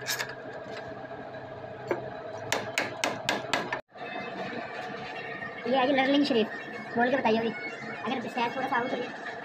ये है जी लर्निंग शरीफ, बोल के बताइए अभी, अगर शायद थोड़ा सा आउट हो जाए।